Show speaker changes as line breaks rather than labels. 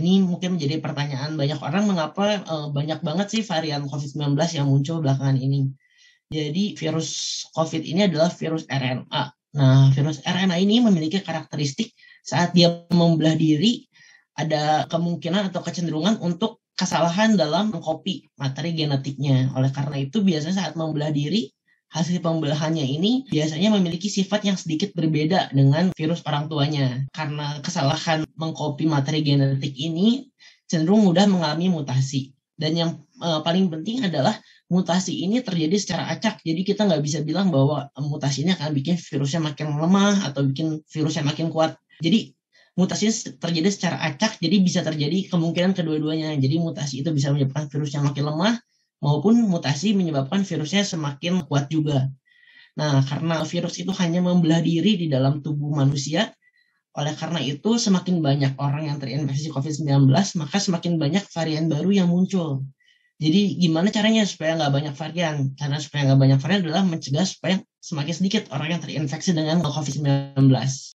ini mungkin menjadi pertanyaan banyak orang mengapa banyak banget sih varian COVID-19 yang muncul belakangan ini. Jadi virus COVID ini adalah virus RNA. Nah, virus RNA ini memiliki karakteristik saat dia membelah diri, ada kemungkinan atau kecenderungan untuk kesalahan dalam mengcopy materi genetiknya. Oleh karena itu, biasanya saat membelah diri, hasil pembelahannya ini biasanya memiliki sifat yang sedikit berbeda dengan virus orang tuanya. Karena kesalahan mengcopy materi genetik ini cenderung mudah mengalami mutasi. Dan yang paling penting adalah mutasi ini terjadi secara acak. Jadi kita nggak bisa bilang bahwa mutasi ini akan bikin virusnya makin lemah atau bikin virusnya makin kuat. Jadi mutasi terjadi secara acak, jadi bisa terjadi kemungkinan kedua-duanya. Jadi mutasi itu bisa menyebabkan virusnya makin lemah, maupun mutasi menyebabkan virusnya semakin kuat juga. Nah, karena virus itu hanya membelah diri di dalam tubuh manusia, oleh karena itu semakin banyak orang yang terinfeksi COVID-19, maka semakin banyak varian baru yang muncul. Jadi gimana caranya supaya nggak banyak varian? Karena supaya nggak banyak varian adalah mencegah supaya semakin sedikit orang yang terinfeksi dengan COVID-19.